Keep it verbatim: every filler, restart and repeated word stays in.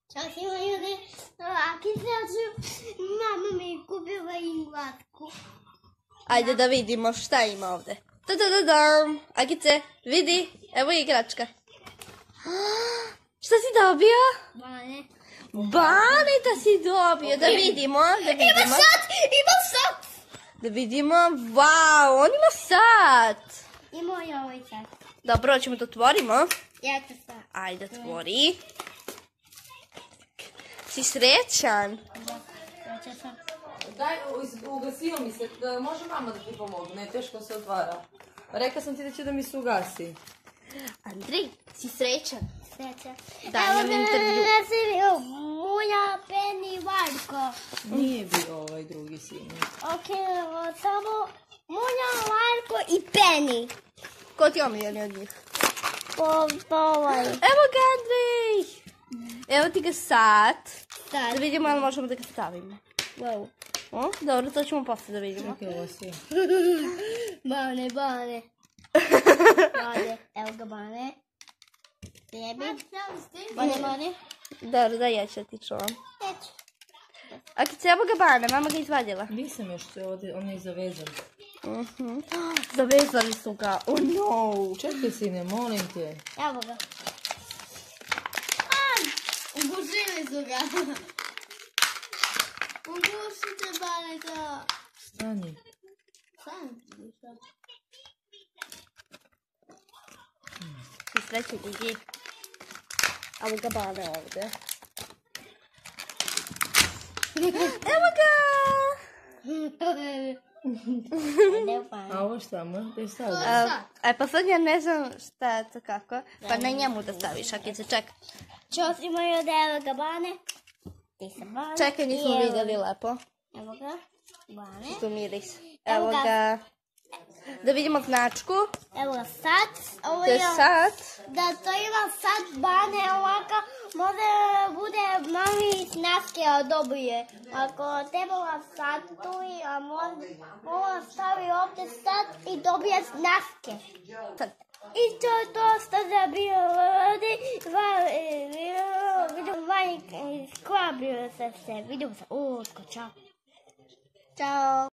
Ćao svima ljudi, Aki Selču, mama mi je kupila inglatku. Ajde da vidimo šta ima ovdje. Ta-da-da-dam! Akice, vidi, evo igračka. Šta si dobio? Bane. Baneta si dobio, da vidimo, da vidimo. Ima sat, ima sat! Da vidimo, wow, on ima sat. Ima i ovaj sat. Dobro, ćemo to otvorimo. Ja to sat. Ajde, otvori. Si srećan? Da, sreća sam. Daj, ugasio mi se, može mama da ti pomogne, teško se otvara. Rekla sam ti da će da mi se ugasi. Andrej, si srećan? Sreća. Da, imam intervju. Evo se vidio, Munja, Penny, Varko. Nije bio ovaj drugi sin. Ok, evo samo Munja, Varko i Penny. Ko ti omiljeni od njih? Po, po ovaj. Evo ga, Andrej! Evo ti ga sat. Da Sad. vidimo ali možemo da ga stavimo. Wow. O, dobro, to ćemo posle da vidimo. Čekaj, ovo si. Bane, bane. Bane, evo ga bane. Tebi. Bane, bane. Dobro, da ja ću ti čuvam. Eto. Akice, evo ga bane, mama ga izvadila. Nisam još se ovdje, on je zavezan. Mhm. Zavezali su ga, oh no. Čekaj sine, molim te. Evo ga. Aj, ugušili su ga. Ugušite bane to. Stani. Sam. I sreće Gigi. Evo ga bane ovdje. Evo ga! Ne bane. A ovo šta, možete staviti? A, e pa sad ja ne znam šta je to kako. Pa na njemu da staviš, Akice, čekaj. Ćao svima ljudi, evo ga bane. Ti sam bane. Čekaj, I nismo evo- vidjeli lepo. Evo ga. Bane. Tu miris. Evo Evo ga. ga. Da vidimo značku. Evo ga sat. Ovo To je je sat. da to ima sat bane ovako, može bude mami snaske dobije. Ako trebala sat tu, a može ova stavi ovdje sat i dobije snaske. Sad. I to je dosta da bio ljudi, vidim vanj sklabio se se, vidim se, usko, čao. Ćao.